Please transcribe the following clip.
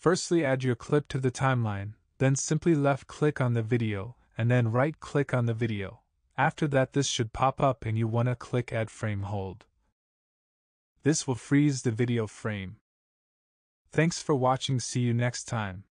Firstly, add your clip to the timeline, then simply left-click on the video, and then right-click on the video. After that, this should pop up and you wanna click Add Frame Hold. This will freeze the video frame. Thanks for watching, see you next time.